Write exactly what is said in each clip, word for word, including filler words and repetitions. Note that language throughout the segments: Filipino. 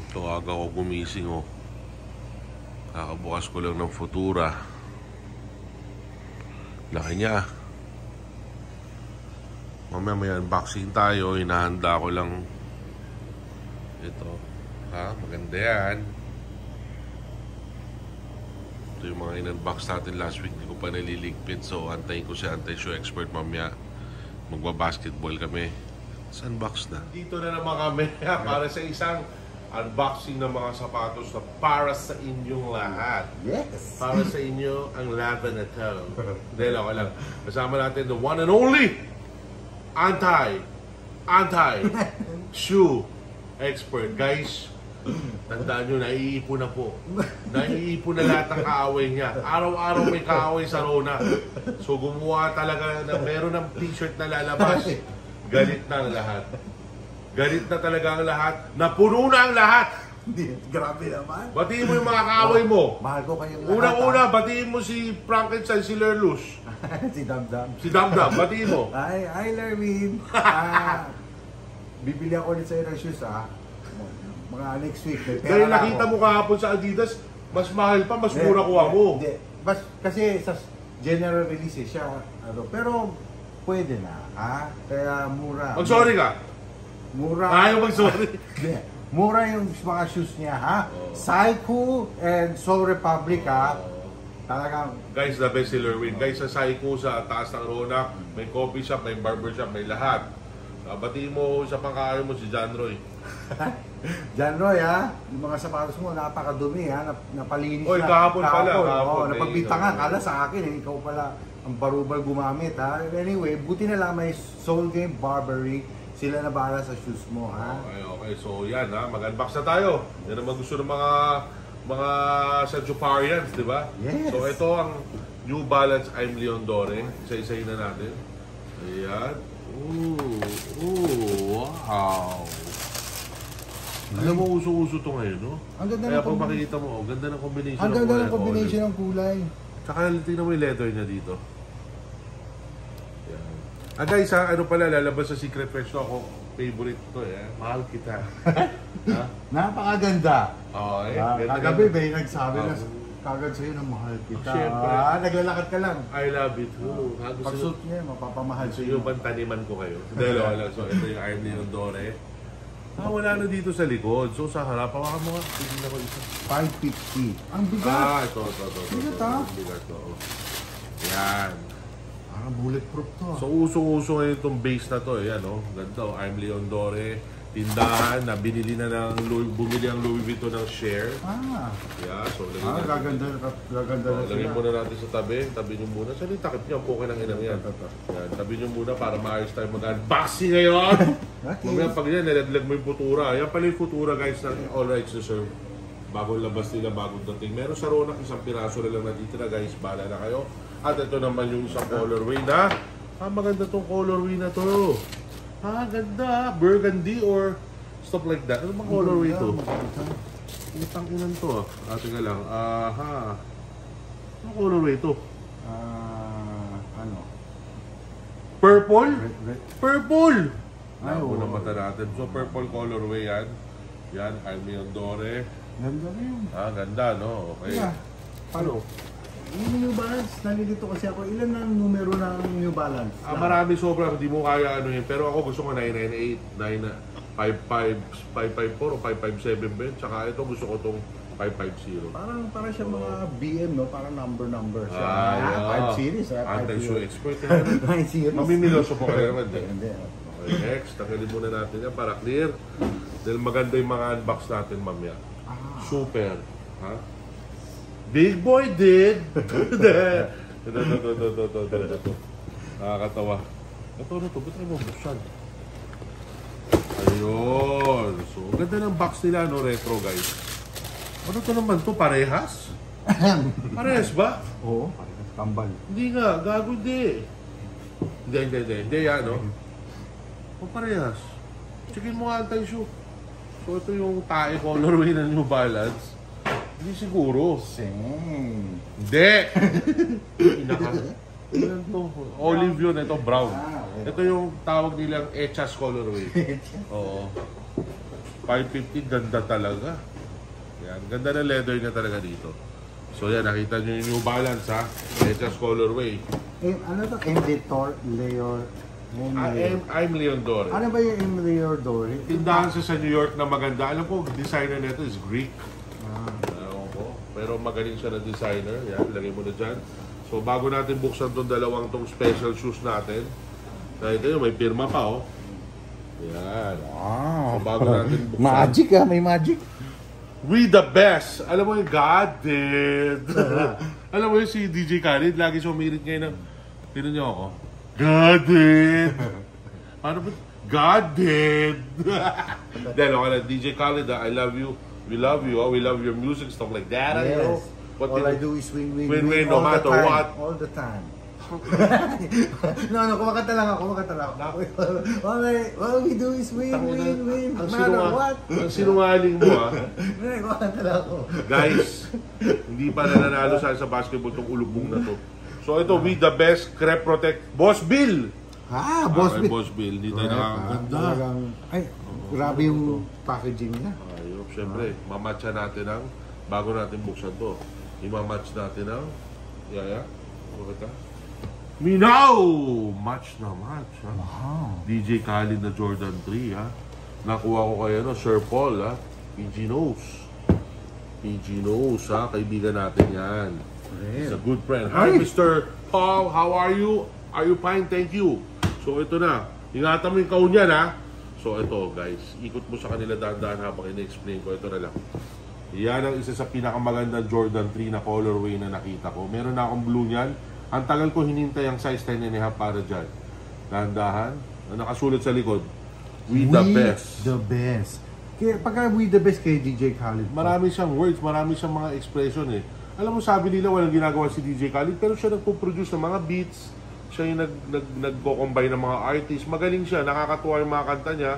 Ito aga ko gumising oh. Kakabukas ko lang ng Futura. Laki niya. Mamaya may unboxing tayo. Hinahanda ko lang ito. Ha? Maganda yan. Ito yung mga in-unbox natin last week. Hindi ko pa naliligpit. So antayin ko si anti-shoe expert mamaya. Magbabasketball kami. It's unbox na. Dito na naman kami para sa isang unboxing ng mga sapatos na para sa inyong lahat. Yes! Para sa inyo ang laban na ito. Dahil ako lang. Kasama natin the one and only anti anti shoe expert. Guys, tandaan nyo, naiipon na po. Naiipon na lahat ng kaaway niya. Araw-araw may kaaway sa Rona. So gumawa talaga na meron ng t-shirt na lalabas. Galit na ang lahat. Galit na talaga ang lahat. Napuno na ang lahat. Grabe naman. Batiin mo yung mga kaaway mo. Mahal ko kayong lahat. Unang-una, batiin mo si Frankenstein, si Lerlus. Si Damdam. Si Damdam, batiin mo. Hi, hi Lerwin. Ah, bibili ako ulit sa'yo ng shoes ah. Mga next week. May pera Dahil na nakita ako. mo kahapon sa Adidas, mas mahal pa, mas mura kuha mo. Hindi. Bas, kasi sa general release eh, siya, ano, pero pwede na, ha? Kaya mura. Mag-sorry ka. Mura. Ayaw mag-sorry. Hindi. Mura yung mga shoes niya, ha? Oh. Psycho and Soul Republic, ha? Talagang, Guys, the best si Lerwin. Guys, sa Psycho, sa taas ng Rona, may coffee shop, may barber shop, may lahat. Uh, batiin mo sa pangkain mo si John Roy. John Roy, ha? Yung mga sapatos mo, napakadumi, ha? Nap napalinis Oy, na. kahapon pala, Oo, kahapon. napagbintangan. Kala sa akin, eh, ikaw pala ang barubal gumamit, ha? Anyway, buti na lang may Soul Game Barbary. Sila na bahala sa shoes mo, ha? Okay, okay. So, yan, ha? Mag-unbox na tayo. Yan naman gusto ng mga mga Sajuparians, di ba? Yes. So, ito ang New Balance I'm Leon Dore. Isa-isahin na natin. Ayan. Ooh, ooh, wow. Alam mo, uso-uso ito ngayon, no? Ang ganda Kaya ng pag combination. makikita mo, oh, ganda ng combination Ang ng ganda kulay, ng combination ng kulay. Tsaka tingnan mo yung leather niya dito. Yan. Ah guys, ha, ano pala, lalabas sa Secret Fresh to ako. Favorite to eh. Mahal kita. Ha? Napakaganda. Oo, eh. Ah, Ganda- kagabi ba yung nagsabi na Oh. kagad sa'yo na mahal kita. Siyempre. Ah, naglalakad ka lang. I love it too. Ha, gusto Pag nyo, suit niya, mapapamahal gusto sa'yo. nyo bang taniman ko kayo? Dahil wala lang. So, ito yung Iron Leon Dore. Ah, wala na dito sa likod. So, sa harap, hawakan mo nga. Tignan ko isa. five fifty. Ang bigat. Ah, ito, ito, ito. ito, Bigat, ito, ah. ito, bigat, oo. Yan. Parang bulletproof to. ah. So, usong-uso ngayon itong base na to. Yan, oh. Ganda, oh. I'm Leon Dore. Tindahan na binili na ng Louis, bumili ang Louis Vuitton ng share. Ah, Yeah, so lagyan ah natin. gaganda, gaganda Oh, na lagyan sila. muna natin sa tabi. Tabi nyo muna. Saan yung takip nyo? Ang pukin ng inang yan. Yan. Tabi nyo muna para maayos tayo mag-unboxing ngayon. Okay. Mamaya pag yan, niladlag mo yung Futura. Yan pala yung Futura guys ng All Rights Reserved. Bagong labas nila, bagong dating. Meron sa Ronak, isang piraso na lang natitira guys. Bahala na kayo. At ito naman yung isang colorway na. Ah, maganda tong colorway na to. Ah, ganda. Burgundy or stuff like that. Ano bang colorway to? Utang inan to. Ah, teka lang. Aha. Ano colorway to? Ah, ano? Purple? Red, red. Purple! Ay, Ay, oo. unang mata natin. So, purple colorway yan. Yan, I'm Leon Dore. Ganda na yun. Ah, ganda, no? Okay. Yeah. Ano? Yung New Balance, nalilito kasi ako. Ilan ang numero ng New Balance? Ah, marami sobra. Hindi mo kaya ano yun. Pero ako gusto ko nine nine eight, nine five five, five five four o five five seven ba yun. Tsaka ito gusto ko tong five five zero. Parang parang siya mga B M, no? Parang number number siya. Ah, yeah. five series, ah. Anti-shoe expert. yan. five series. Mamimiloso po kayo naman. Hindi, eh. hindi. Okay, next. Tanggalin muna natin yan para clear. Dahil maganda yung mga unbox natin mamaya. Ah. Super. Ha? Big boy did. Ito, ito, ito, ito, ito, ito, ito, ito. Nakakatawa. Ito na ito. Ba't tayo mabuksan? Ayun. So, ganda ng box nila, no? Retro, guys. Ano to naman to? Parehas? Parehas ba? Oo, parang kambal. Hindi nga. Gago di. Hindi, hindi, hindi. Hindi yan, no? O parehas. Checkin mo nga anti-shoe. So, ito yung tae colorway ng New Balance. Hindi siguro. Same. Hindi! Pinaka. Ano to? Olive yun. Ito brown. Ah, okay. Ito yung tawag nilang Echas colorway. Oo. five fifty, ganda talaga. Yan, ganda na leather niya talaga dito. So yan, nakita nyo yung New Balance ha. H S colorway. Eh, ano to? M. Leor, Leor, M. I am, I'm Leon Dore. Ano ba yung M. Leor Dore? Tindahan siya sa New York na maganda. Alam ko, designer nito is Greek. Ah. Ewan ko. Pero magaling siya na designer. Yan, lagay mo na dyan. So bago natin buksan tong dalawang tong special shoes natin. Nakita nyo, may pirma pa oh. Yan. Wow. So bago natin buksan. Magic ah, may magic. We the best! Alam mo yung God did! Alam mo yung si D J Khaled, lagi siya umirit ngayon ng, tinan niyo ako, God did! Ano ba? God did! Then, okay lang, D J Khaled, ah, I love you. We love you, oh, we love your music, stuff like that. Yes. You know? What All did- I do is win, win, Win, win, all no the matter time, what. All the time. no, no, kumakanta lang ako, kumakanta lang ako. All, I, all we do is win, Tangina, win, win, no ang matter sinunga- what. Ang sinungaling mo ah. Hindi, kumakanta lang ako. Guys, hindi pa nananalo sa sa basketball tong ulubong na to. So ito, we the best, Crep Protect, Boss Bill! Ah, Boss Okay, Bill. Boss Bill, dito Correct, na ah, ganda. talagang- Ay, grabe yung packaging niya. Ayop, syempre, mamatcha natin ang, bago natin buksan to, imamatch natin ang, yaya, bakit ka? Minaw! Match na match, ha? Wow. D J Khaled na Jordan three, ha? Nakuha ko kayo, no? Sir Paul, ha? P G Knows. P G Knows, ha? Kaibigan natin yan. He's a good friend. Hi, Ay! Mister Paul. How are you? Are you fine? Thank you. So, ito na. Ingatan mo yung kaun yan, ha? So, ito, guys. Ikot mo sa kanila dahan-dahan habang ina-explain ko. Ito na lang. Yan ang isa sa pinakamagandang Jordan three na colorway na nakita ko. Meron na akong blue niyan. Ang tagal ko hinintay ang size ten and a half para dyan. Dahan-dahan. Na nakasulat sa likod. We, the best. the best. Kaya pagka we the best kay D J Khaled. Marami siyang words, marami siyang mga expression eh. Alam mo, sabi nila walang ginagawa si D J Khaled, pero siya nagpo-produce ng mga beats. Siya yung nag, nag, nagko-combine ng mga artists. Magaling siya, nakakatuwa yung mga kanta niya.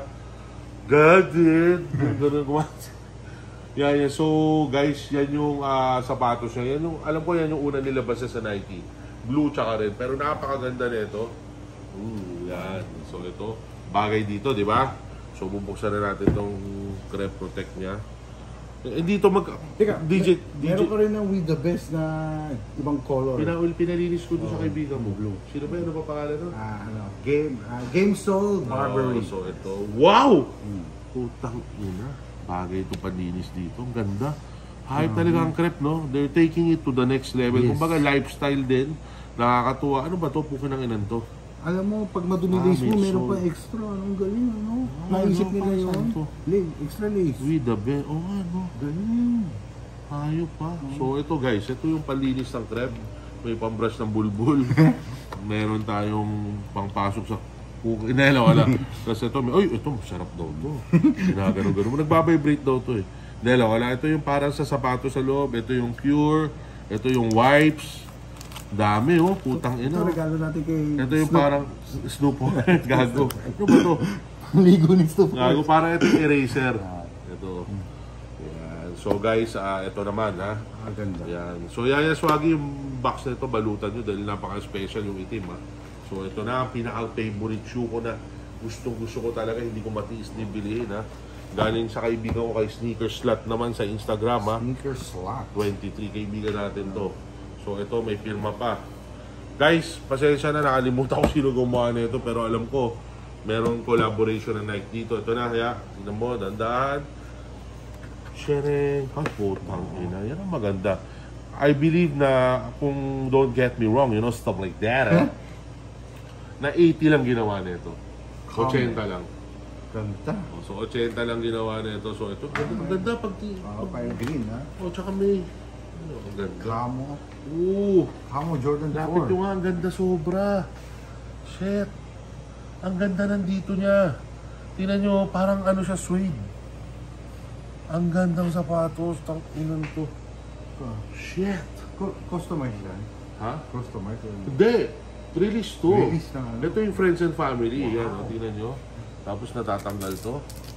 God did. Ganun gumawa. Yan, yan. So, guys, yan yung uh, sapatos niya. Yan yung, alam ko yan yung una nilabas niya sa Nike. Blue tsaka red. Pero napakaganda nito. Ooh, yan. So, ito. Bagay dito, di ba? So, bubuksan na natin itong Crep Protect niya. Eh, dito mag... Teka, D J, D J, meron ka rin ng with the best na ibang color. Pinaul, pinalinis ko doon sa Oh, kaibigan mo. blue. Sino ba yun? Ano pa pangalan nun? Ah, ano, game, ah, Game Soul Barbary. Oh, so, ito. Wow! Hmm. Putang ina. Bagay ito palinis dito. Ang ganda. Hype talaga ang crepe, no? They're taking it to the next level. Yes. Kumbaga, lifestyle din. Nakakatuwa. Ano ba to? Pukin ng inan to. Alam mo, pag madumi Ah, lace mo, may meron soul. pa extra. Anong galing, ano? Ah, Naisip ano, nila para yun. saan to? Lace, extra lace. We the best. Oh, ano? Galing. Hayop pa. So, ito guys. Ito yung palinis ng crepe. May pambrush ng bulbul. Meron tayong pangpasok sa kuko. Inela, wala. Kasi ito, may, ay, ito, masarap daw to. Ginagano-gano mo. Nagbabibrate daw to eh. Inela, wala. Ito yung parang sa sapato sa loob. Ito yung Pure. Ito yung wipes. Dami oh, putang ina. Ito, regalo natin kay Ito yung Snoop. parang Snoop. Gago. Ano ba to? Ligo ni Snoop. Gago, parang ito yung eraser. Ito. Yan. So guys, ah ito naman ha. Ah, ganda. Yan. So yan yung swagi yung box na ito, balutan nyo dahil napaka-special yung itim ha. So ito na ang pinaka-favorite shoe ko na gustong gusto ko talaga, hindi ko matiis din bilihin ha. Galing sa kaibigan ko kay Sneaker Slut naman sa Instagram ha. Sneaker slot. twenty-three kaibigan natin to. So ito may firma pa. Guys, pasensya na, nakalimutan ko sino gumawa nito pero alam ko merong collaboration na Nike dito. Ito na, kaya tingnan mo, dandahan. Sharing. Ay, putang ina. Yan ang maganda. I believe na kung don't get me wrong, you know, stuff like that, eh, na eighty lang ginawa nito. eighty lang. Ganda. So, eighty lang ginawa nito. So, ito, ganda, ganda pag... Ah, parang green, ha? Oh, tsaka may... Ano, ang ganda. Camo. Oo. Camo Jordan Lapit four. yung nga, ang ganda sobra. Shit. Ang ganda nandito niya. Tingnan nyo, parang ano siya, suede. Ang gandang sapatos. Tang inan to. Shit. Co- Customize yan. Ha? Customize yan. Hindi. Release to. Release na ano? Ito yung friends and family. Yan, o, tingnan nyo. Tapos natatanggal to.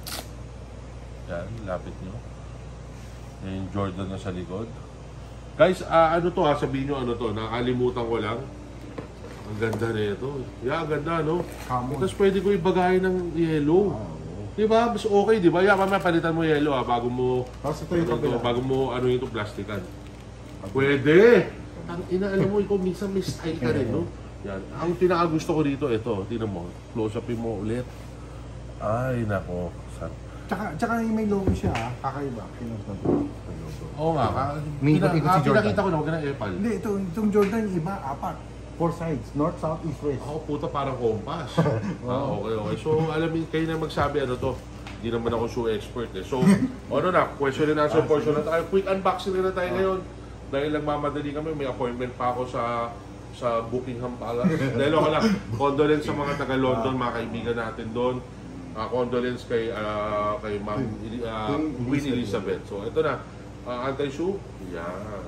Yan, lapit nyo. Yan yung Jordan na sa likod. Guys, ah, ano to ha? Sabihin nyo ano to. Nakalimutan ko lang. Ang ganda na ito. Yeah, ang ganda, no? Camo. Tapos pwede ko ibagay ng yellow. Ah, oo. Di ba? Mas okay, di ba? Yeah, mamaya palitan mo yellow ha, bago mo, Tapos ito yung ano to, kabila. bago mo ano yung plastikan. Pwede! Ang ina, alam mo, ikaw minsan may style ka rin, no? Yan. Ang pinakagusto ko dito, ito, tingnan mo, close-upin mo ulit. Ay, nako. Sarap. Tsaka, tsaka yung may logo siya ha, kakaiba. Kinustan ko. Oo nga, ka, May pina, ikot-ikot ah, si Jordan. pinakita ko na, huwag ka ng epal. Hindi, ito, itong Jordan, iba, apat. Four sides, north, south, east, west. Ako puta parang kompas. Ah, okay, okay. So, alam mo, kayo na magsabi ano to. Hindi naman ako shoe expert eh. So, ano na, question and answer portion na tayo. Quick unboxing na tayo ngayon. Dahil nagmamadali kami, may appointment pa ako sa sa Buckingham Palace. Dahil ako lang, condolence sa mga taga-London, mga kaibigan natin doon. Uh, condolence kay uh, kay Ma'am uh, Queen Elizabeth. So, ito na. Uh, anti-shoe. Yan.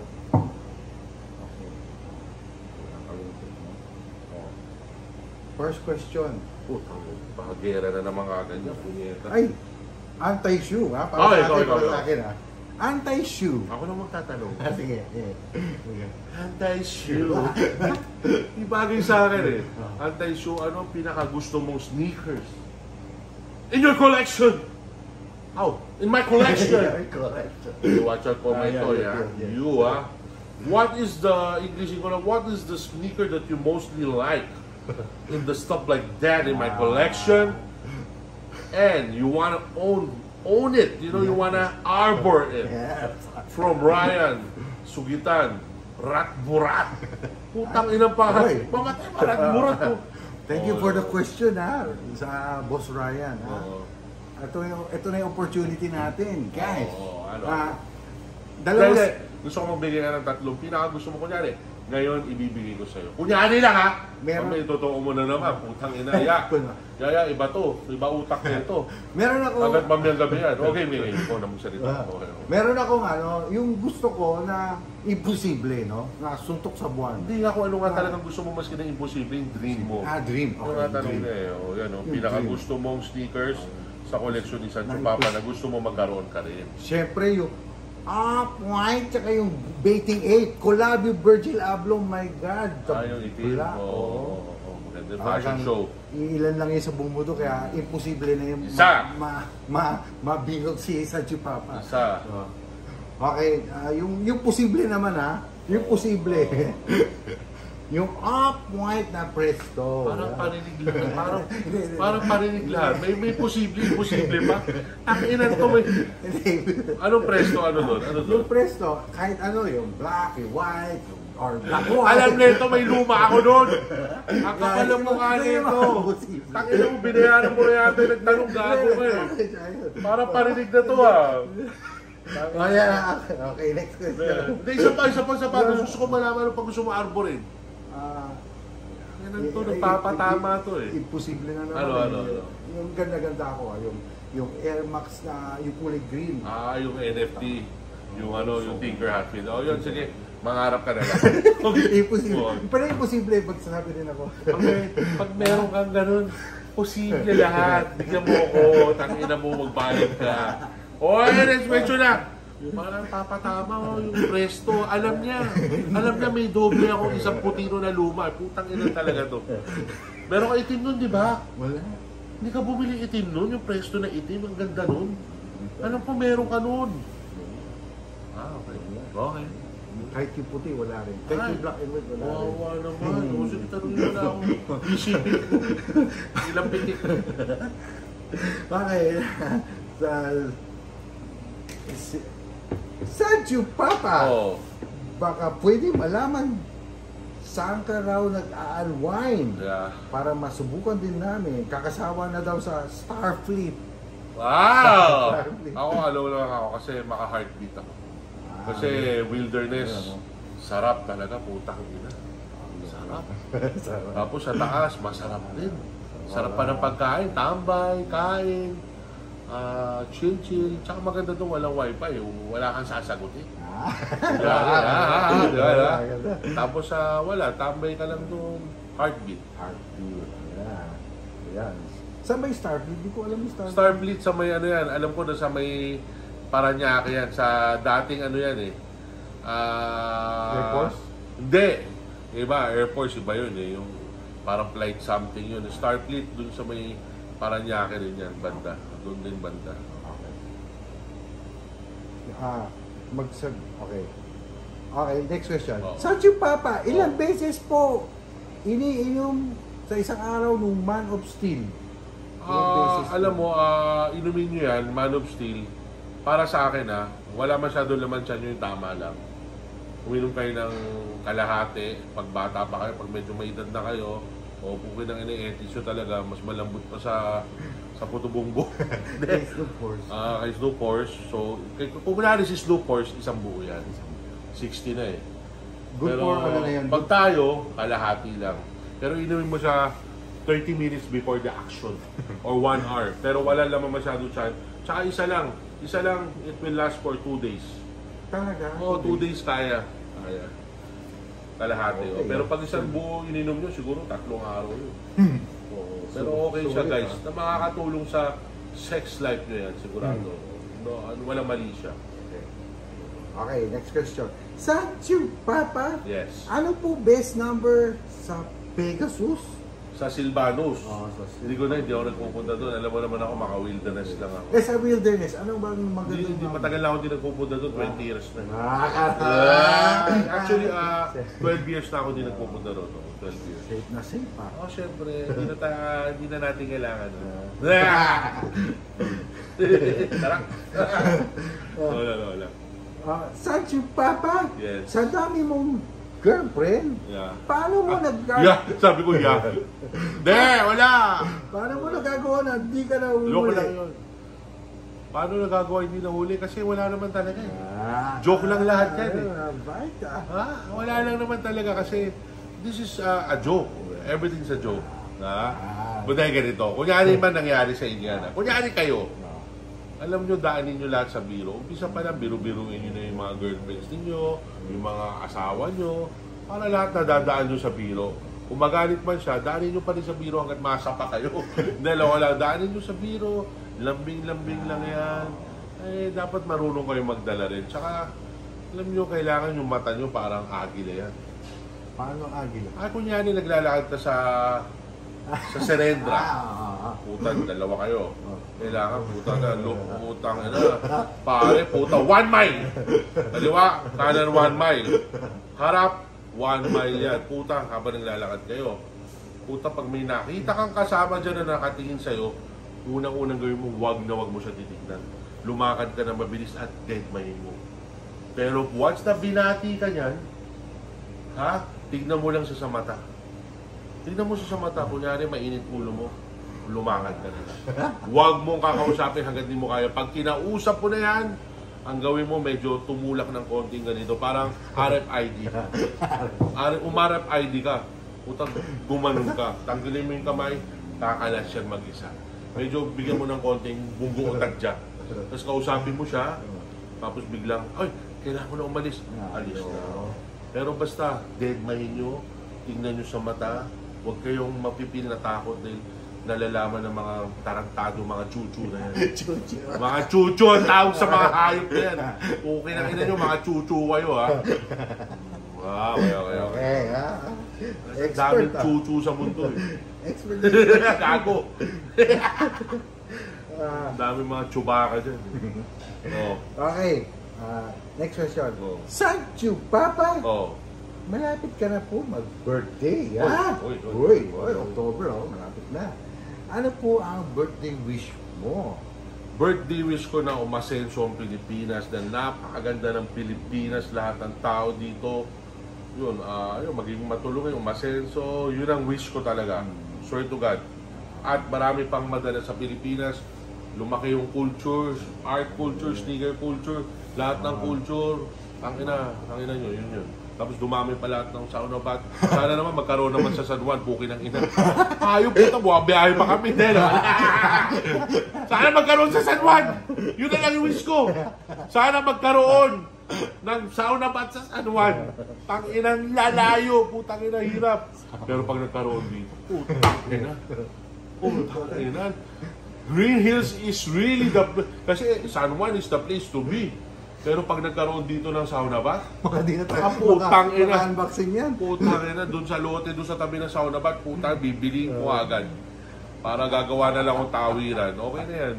First question. Putang, bahagera na naman kagad niya. Punyeta. Ay, anti-shoe ha? Para Oh, sa ikaw, akin, ikaw, para ikaw. sa akin ha? Anti-shoe. Ako na magtatanong. Ah, sige, sige. Sige. Anti-shoe. Di bagay sa akin eh. Anti-shoe, ano ang pinakagusto mong sneakers? In your collection! How? In my collection! Correct. You watch out for Ah, my yeah, toy, yeah, ah. yeah, yeah. You, ah. What is the, English ko na, what is the sneaker that you mostly like in the stuff like that in my collection? And you wanna own, own it. You know, you wanna arbor it. Yes. From Ryan, Sugitan, Rat-Burat. Putang inang pa. Oy. Mamatay pa Rat-Burat to. Thank you for the question ha, sa Boss Ryan ha. Oo. Ito, yung, ito na yung opportunity natin, guys. Oo, ano? Ah, Dalawa. dalawa, Gusto ko magbigay ka ng tatlong. Pinaka gusto mo kunyari. Ngayon, ibibigay ko sa'yo. Kunyari lang ha. Meron- Meron. May totoo mo na naman. Putang ina. Ya. Yaya, iba to. Iba utak na ito. meron ako, Hanggat mamayang gabi yan. Okay, Mimi. Ikaw na magsalita. Ah, Okay, okay. meron akong ano, yung gusto ko na imposible, no? Na suntok sa buwan. Hindi nga kung ano nga talagang gusto mo maski na imposible yung dream mo. Ah, dream. Yung nga tanong dream. na eh. O, yan, o. Yung Pinaka dream. gusto mong sneakers sa koleksyon ni Sancho Na Papa na gusto mo magkaroon ka rin. Siyempre yung Up White, tsaka yung Baiting eight, collab yung Virgil Abloh, my God. Ah, yung itim. Black, Oo. oo. oo, oo. Maganda yung Ah, fashion hanggang show. Ilan lang yun sa buong mundo, kaya imposible na yung Isa. ma, ma, mabilog si Sancho Papa. Isa. So, okay, ah, yung, yung posible naman ha, yung posible. yung Up White na Presto. Parang Yeah. parinig lang. Parang, Hindi, hindi. parang parinig lang. May, may posible, imposible pa. Ang inan to may... Hindi. Anong presto? Ano doon? Ano doon? Yung Presto, kahit ano, yung black, yung white, yung- or black white. Alam nito, may luma ako doon. Ang kapal ng mukha Hindi, nito. imposible. Tangina mo, binayaran mo na yata yung nagtanong gago ka eh. Parang parinig na to ah. Oh, yeah. Okay, next question. Hindi, isa pa, isa pa, isa pa. Gusto ko malaman ano pag gusto mo arborin. Ah, Yan to, nagpapatama to eh. Imposible na naman. Ano, eh. ano, ano? Yung ganda-ganda ko, ah, yung yung Air Max na yung kulay green. Ah, yung N F T. Yung ano, yung Tinker Hatfield. Oh, yun, sige. Mangarap ka na lang. Imposible. Oo. Pero imposible, pag sinabi din ako. Pag, may- pag meron kang ganun, posible lahat. Bigyan mo ako, tangina mo, magbayad ka. O, ayun, question na. Parang papatama ko yung presto. Alam niya. Alam niya may doble ako isang putino na luma. Putang ina talaga to. Meron ka itim nun, di ba? Wala. Hindi ka bumili itim nun, yung presto na itim. Ang ganda nun. Alam po, meron ka nun. Ah, okay. Okay. Kahit yung puti, wala rin. Kahit Ay. yung black and white, wala rin. Wawa naman. O, sige, tanongin na ako. Isipin ko. Ilang pitik. Bakit? Sa... Si, Sancho Papa! Oo. Baka pwede malaman saan ka raw nag-unwind Yeah. para masubukan din namin. Kakasawa na daw sa Starfleet. Wow! Ako, alaw lang ako kasi maka-heartbeat ako. Ah, Kasi wilderness, Ayan, sarap talaga, putang ina. Sarap. Sarap. Tapos sa taas, masarap din. Sarap pa ng pagkain, tambay, kain, ah, chill-chill. Tsaka maganda doon, walang wifi, wala kang sasagutin. Ah. Diba? Ah, ah, diba, diba? Ganda. Tapos sa wala, tambay ka lang doon, heartbeat. Heartbeat. Ayan. Ayan. Saan ba yung Starfleet? Hindi ko alam yung Starfleet. Starfleet sa may ano yan, alam ko na sa may Paranaque yan, sa dating ano yan eh. Ah, Air Force? Hindi. Iba, Air Force, iba yun eh. Yung parang flight something yun. Starfleet dun sa may Paranaque rin yan, banda. doon din banda. Okay. Ah, magsag... Okay. Okay, next question. Oh. Sancho Papa, ilang Oh. beses po iniinom sa isang araw ng Man of Steel? Ilang Ah, beses po? alam mo, ah, inumin nyo yan, Man of Steel. Para sa akin ah, wala masyado laman siya yung tama lang. Uminom kayo ng kalahati, pag bata pa kayo, pag medyo may edad na kayo, o pukin ng ine-etisyo talaga, mas malambot pa sa sa puto bunggo. Yes, of course. Ah, kay Slow Force. So, kay, kung kunwari si Slow Force, isang buo yan. sixty na eh. Good Pero, for ano na yan. pag tayo, kalahati lang. Pero inumin mo siya thirty minutes before the action. Or one hour. Pero wala naman masyado siya. Tsaka isa lang. Isa lang, it will last for two days. Talaga? Oo, two days kaya. Kaya. Kalahati. Okay. oh. Pero pag isang buo ininom nyo, siguro tatlong araw yun. Oo. Pero okay So- siya solid, guys. ah. Na makakatulong sa sex life nyo yan, sigurado. No, ano, walang mali siya. Okay. Okay, next question. Sancho Papa, Yes. ano po best number sa Pegasus? Sa Silvanus. Oh, sa Hindi ko na, hindi ako nagpupunta doon. Alam mo naman ako, maka-wilderness lang ako. Eh, sa Wilderness, ano bang Hindi, magandang hindi, matagal na ako hindi nagpupunta doon. twenty years na. Ah, Ah, actually, ah, twelve years na ako hindi nagpupunta doon. oh, twelve years. safe na safe pa. Oh, syempre, hindi na, ta, hindi na natin kailangan. Tara. Wala, wala, wala. Ah, Sancho Papa, Yes. sa dami mong girlfriend, Yeah. paano mo nag Yeah, sabi ko, yeah. Hindi, wala. paano mo nagagawa na hindi ka na Loko uhuli? lang yun. Paano nagagawa hindi nahuli? Kasi wala naman talaga eh. Ah, Joke lang lahat yan eh. ah, bait ah. Ha? Wala lang naman talaga kasi this is uh, a joke. Everything's a joke. Ha? But dahil ganito, kunyari man nangyari sa inyo yan. ha? Kunyari kayo, alam nyo, daanin nyo lahat sa biro. Umpisa pa lang, biro-biruin nyo na yung mga girlfriends ninyo, yung mga asawa nyo, para lahat na dadaan nyo sa biro. Kung magalit man siya, daanin nyo pa rin sa biro hanggat masapa kayo. Dalawa lang, daanin nyo sa biro, lambing-lambing lang yan. Eh, dapat marunong kayo magdala rin. Tsaka, alam nyo, kailangan yung mata nyo parang agila yan. Paano agila? Ah, kunyari, naglalakad ka sa sa Serendra. Ah, Putang, dalawa kayo. Kailangan, puta na, look, putang, ano, pare, puta, one mile. Kaliwa, kanan one mile. Harap, one mile yan. Puta, habang naglalakad kayo. Puta, pag may nakita kang kasama dyan na nakatingin sa'yo, unang-unang gawin mo, wag na wag mo siya titignan. Lumakad ka na mabilis at deadmayin mo. Pero once na binati ka niyan, ha, tignan mo lang siya sa mata. Tignan mo siya sa mata, kunyari mainit ulo mo, lumakad ka na lang. Huwag mong kakausapin hanggang di mo kaya. Pag kinausap mo na yan, ang gawin mo medyo tumulak ng konting ganito. Parang R F I D. R- um R F I D ka. Utang gumanon ka. Tanggalin mo yung kamay, kakalas siya mag-isa. Medyo bigyan mo ng konting bunggo o tadya. Tapos kausapin mo siya, tapos biglang, ay, kailangan mo na umalis. Alis na. Pero basta, deadmahin nyo, tingnan nyo sa mata, huwag kayong mapipil na takot dahil nalalaman ng mga tarantado, mga chuchu na yan. Chuchu. Mga chuchu ang tawag sa mga hayop na yan. Okay na ina nyo, mga chuchu kayo ha. Wow, okay, okay, okay. Okay, ha? Ang Expert daming ah. chuchu sa mundo eh. Expert. Gago. Ah, Ang daming mga chubaka dyan. Oh, okay. Ah, next question. Oh. Sancho Papa, oh. malapit ka na po mag-birthday, Uy, ha? uy, uy. Uy, uy, October, oh, malapit na. Ano po ang birthday wish mo? Birthday wish ko na umasenso ang Pilipinas, na napakaganda ng Pilipinas, lahat ng tao dito. Yun, ah, yun maging matulungin, umasenso, yun ang wish ko talaga. Swear to God. At marami pang madala sa Pilipinas. Lumaki yung culture, art culture, sneaker culture, lahat ng culture. Ang ina, ang ina nyo, yun yun. Tapos dumami pa lahat ng sauna bat. Sana naman magkaroon naman sa San Juan, bukin ng ina. Ayop ito, buwabiyahe pa kami din. Sana magkaroon sa San Juan. Yun na lang yung wish ko. Sana magkaroon ng sauna bat sa San Juan. Tang inang lalayo, putang ina hirap. Pero pag nagkaroon dito, putang ina. Putang ina. Green Hills is really the place. Kasi San Juan is the place to be. Pero pag nagkaroon dito ng sauna bath, Mga di na tayo. Ah, putang ina. unboxing yan. putang ina, doon sa lote, doon sa tabi ng sauna bath, putang, bibiliin ko agad. Para gagawa na lang akong tawiran. Okay na yan.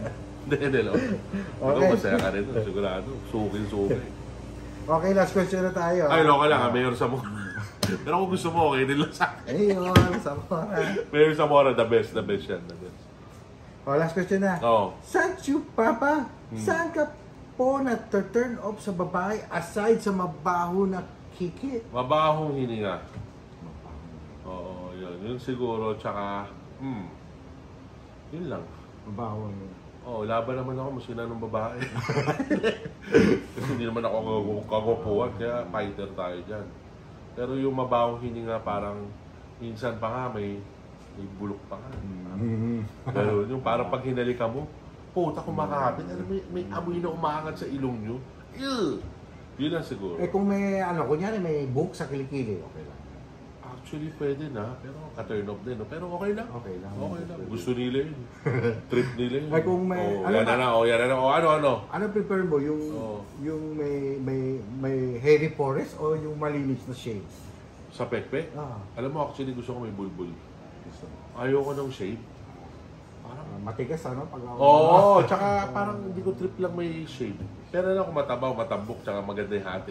Hindi, hindi lang. Okay. Masaya ka rin. Sigurado. Sukin-sukin. Okay, last question na tayo. Ay, loka lang. Uh, Mayor Zamora. Pero kung gusto mo, okay din lang sa akin. Ayun, Zamora. Mayor Zamora, the best. The best yan. The best. Oh, last question na. Oo. Saan you, Papa? Hmm. Saan ka po na-turn off sa babae aside sa mabaho na kiki? Mabahong hininga. Oo, yun. Yun siguro, tsaka, hmm, yun lang. Mabaho yun. Oo, laban naman ako, masina ng babae. Kasi hindi naman ako kagupuan, kaya fighter tayo dyan. Pero yung mabahong hininga, parang, minsan pa nga, may, may bulok pa nga. Mm-hmm. Pero yung parang pag hinalika mo, puta kumakapit, ano, may, may amoy na umaangat sa ilong nyo. Ew! Yun lang siguro. Eh kung may, ano, kunyari may buhok sa kilikili, okay lang. Actually, pwede na, pero ka-turn off din. No? Pero okay lang. Okay lang. Okay lang. Gusto nila yun. Trip nila yun. Ay, kung may- Oh, ano yan ba? na na, oh, yan na na. Oh, ano, ano? Ano prefer mo? Yung, Oo. yung may, may, may heavy forest o yung malinis na shades? Sa pekpek? Ah. Alam mo, actually, gusto ko may bulbul. Gusto mo. Ayoko ng shape. Parang, Ah, matigas ano? Pag oo, oh, tsaka parang hindi ko trip lang may shape. Pero na kung matabaw, matambok, tsaka maganda yung hati.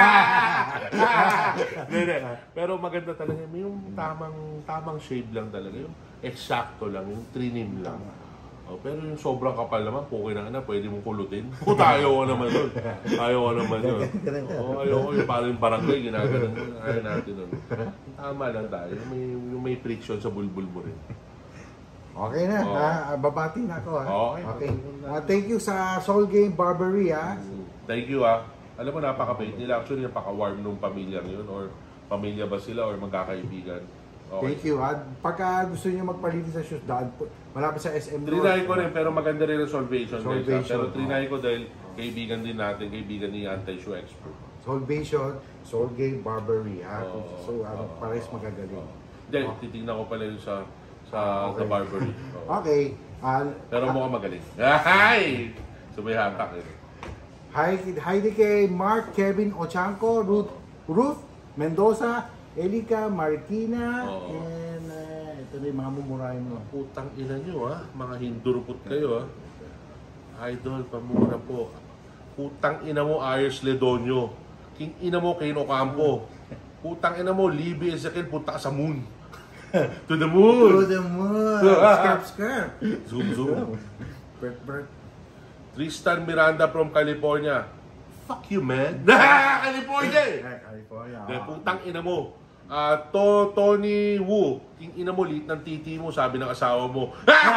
Hindi, hindi. Pero maganda talaga. May yung tamang, tamang shade lang talaga. Yung eksakto lang, yung trinim lang. Oh, pero yung sobrang kapal naman, puki na na, pwede mong kulutin. Puta, ayaw ko naman yun. Ayaw ko naman yun. Oo, ayaw ko yung parang yung barangay, ginaganon mo. Ayaw natin nun. Tama lang tayo. Yung may, yung may friction sa bulbul mo rin. Okay na, Oo. ha? Babati na ako, ha? Okay. Okay. Ah, thank you sa Soul Game Barbery, ha? Thank you ah. Alam mo, napaka-bait nila. Actually, napaka-warm nung pamilya yun. Or pamilya ba sila or magkakaibigan. Okay. Thank you, ha? Pagka gusto niyo magpalinis sa shoes, daan po, malapit sa S M North. Trinay ko rin, pero maganda rin ang Solvation. guys, ah. Solvation, Pero oh. trinay ko dahil kaibigan din natin, kaibigan ni Anti-Shoe Expert. Solvation, Soul Game Barbery, ha? Oo, so, ano, oo, pares oo, magagaling. oo. Hindi, titignan ko pala yun sa sa Okay. The Barbery. Oo. Okay. ah, Pero mukhang magaling. Hi! Sabay hatak eh. Hi, hi din kay Mark, Kevin Ochanco, Ruth, Ruth Mendoza, Elika Marikina, Oo. and uh, ito na yung mga mumurahin mo. Putang ina nyo ha. Mga hindurupot kayo ha. Idol, pamura po. Putang ina mo, Ayers Ledonyo. King ina mo, Kane Ocampo. Putang ina mo, Libby Ezekiel, punta ka sa moon. To the To moon! the moon! Scarf, scarf! Zoom, zoom. Bert, Bert. Tristan Miranda from California. Fuck you, man. California eh! Ay, California. Dahil putang ina mo. Ah, to Tony Wu, king ina mo, liit ng titi mo, sabi ng asawa mo.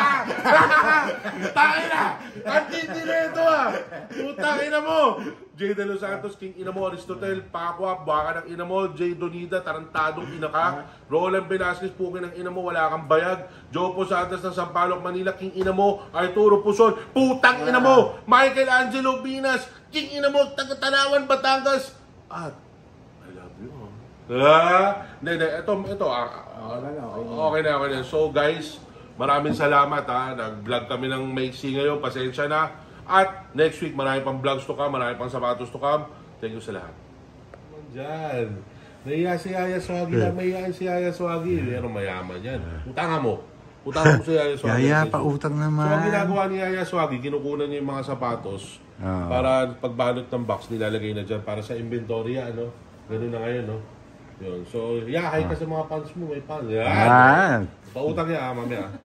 Tangin na! Ang titi na ito ah! Putang ina mo! Jay De Los Santos, king ina mo, Aristotel, Pacua, baka ng ina mo, Jay Donida, tarantadong ina ka. Roland Velasquez, pukin ng ina mo, wala kang bayag. Joe Posadas ng Sampaloc, Manila, king ina mo, Arturo Pusol, putang ina mo! Michael Angelo Pinas, king ina mo, taga-Tanawan, Batangas. At, I love you. Ah, hindi, hindi. Ito, ito. Ah, ah, Okay na, okay na. okay na, okay na. So, guys, maraming salamat ha. Nag-vlog kami ng maiksi ngayon. Pasensya na. At next week, marami pang vlogs to come. Marami pang sapatos to come. Thank you sa lahat. Diyan. Nahiya si Yaya Swagi na. Mahiya si Yaya Swagi. Pero mayaman yan. Utangan mo. Utangan mo si Yaya Swagi. Yaya, pautang naman. So, ang ginagawa ni Yaya Swagi, kinukunan niya yung mga sapatos Ah. para pagbalot ng box, nilalagay na dyan para sa inventory, ano. Ganun na ngayon, no. Yun. So, yeah, hi ka sa mga fans mo, may fans. Yan. Ah. Pautang niya, ah, mamaya.